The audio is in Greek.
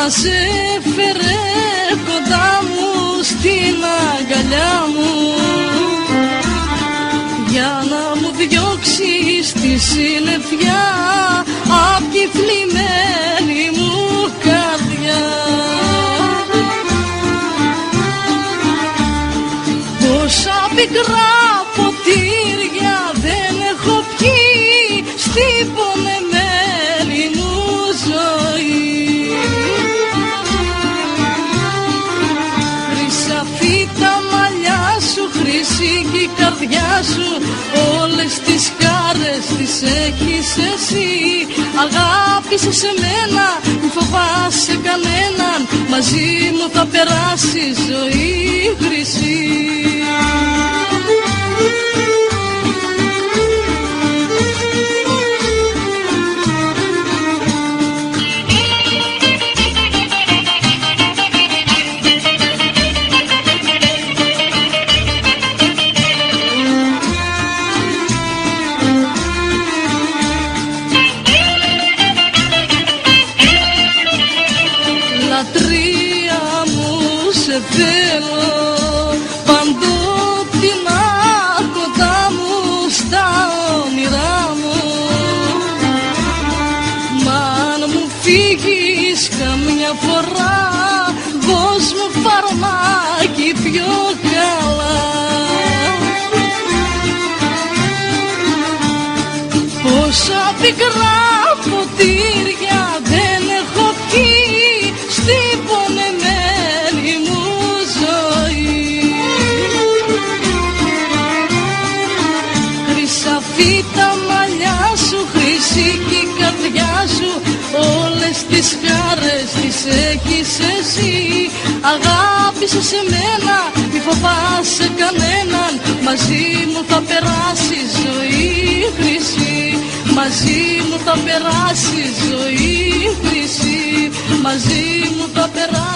Μας έφερε κοντά μου στην αγκαλιά μου για να μου διώξεις τη συννεφιά απ' τη θλιμμένη μου καρδιά. Πόσα πικρά ποτήρια δεν έχω πιει στην πονεμένη μου ζωή. Χρυσαφή τα μαλλιά σου, χρυσή κι η καρδιά σου, όλες τις χάρες τις έχεις εσύ. Αγάπησε σε μένα, μη φοβάσαι κανέναν, μαζί μου θα περάσει ζωή χρυσή. Λατρεία μου σε θέλω παντότινα κοντά μου στα όνειρά μου. Μα αν μου φύγεις καμιά φορά, δώσ' μου φαρμάκι πιο καλά. Πόσα πικρά ποτήρια δεν έχω πιει στην πονεμένη μου ζωή. Χρυσαφή τα μαλλιά σου, χρυσή κι η καρδιά σου, όλες τις χάρες τις έχεις εσύ. Αγάπησε σε μένα, μη φοβάσαι κανέναν, μαζί μου θα περάσει ζωή χρυσή. Μαζί μου θα περάσει ζωή χρυσή, μαζί μου θα περάσει.